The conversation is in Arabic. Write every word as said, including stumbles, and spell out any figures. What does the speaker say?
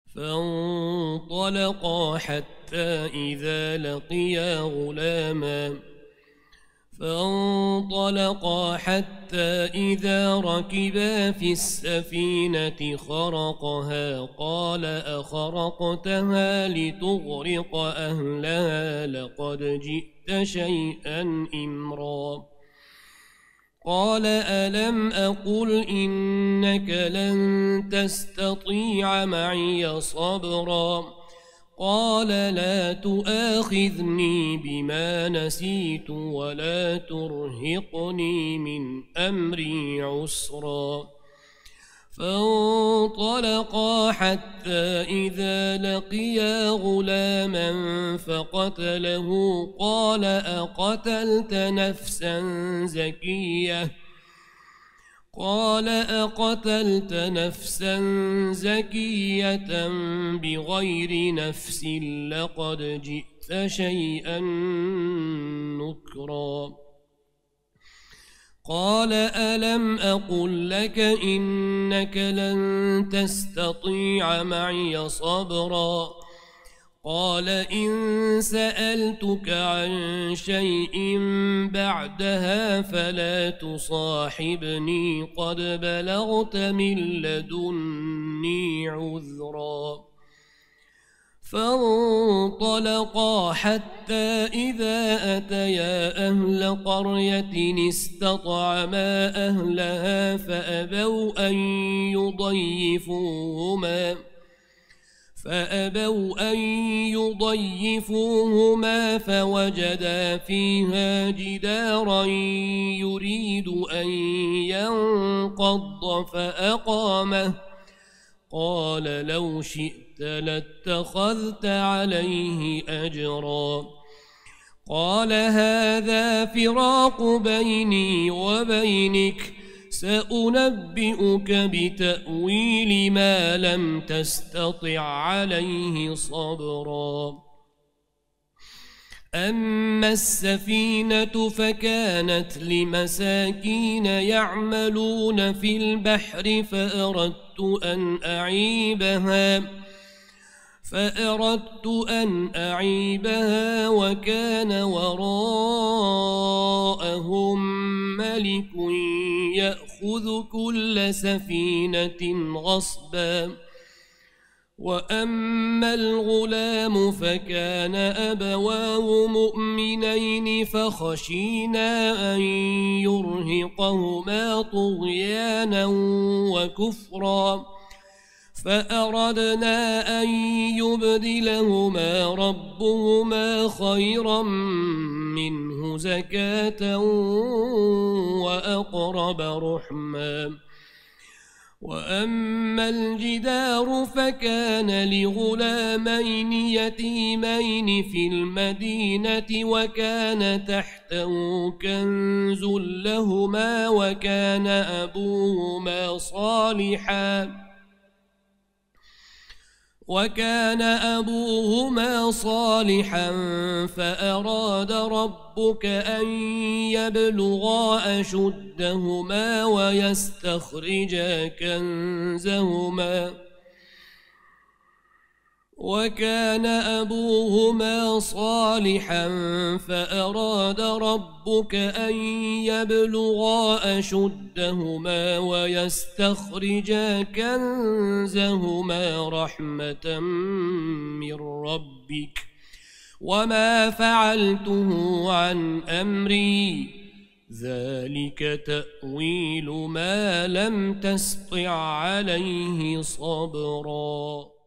فانطلقا حتى إذا لقيا غلاما فانطلقا حتى إذا ركبا في السفينة خرقها قال أخرقتها لتغرق أهلها لقد جئت شيئا إمرا قال ألم أقل إنك لن تستطيع معي صبرا قال لا تؤاخذني بما نسيت ولا ترهقني من أمري عسرا فانطلقا حتى إذا لقيا غلاما فقتله قال أقتلت نفسا زكية قال أقتلت نفسا زكية بغير نفس لقد جئت شيئا نكرا قال ألم أقل لك إنك لن تستطيع معي صبرا قال إن سألتك عن شيء بعدها فلا تصاحبني قد بلغت من لدني عذرا فانطلقا حتى إذا أتيا أهل قرية استطعما أهلها فأبوا أن يضيفوهما فأبوا أن يضيفوهما فوجدا فيها جدارا يريد أن ينقض فأقامه قال لو شئت لاتخذت عليه أجرا قال هذا فراق بيني وبينك سأنبئك بتأويل ما لم تستطع عليه صبرا أما السفينة فكانت لمساكين يعملون في البحر فأردت أن أعيبها فأردت أن أعيبها وكان وراءهم ملك يأخذ كل سفينة غصبا وأما الغلام فكان أبواه مؤمنين فخشينا أن يرهقهما طغيانا وكفرا فأردنا أن يبدلهما ربهما خيرا منه زكاة وأقرب رحما وأما الجدار فكان لغلامين يتيمين في المدينة وكان تحته كنز لهما وكان أبوهما صالحا وكان أبوهما صالحا فأراد ربك أن يبلغا أشدهما ويستخرجا كنزهما وكان أبوهما صالحا فأراد ربك أن يبلغا أشدهما ويستخرجا كنزهما رحمة من ربك وما فعلته عن أمري ذلك تأويل ما لم تسطع عليه صبرا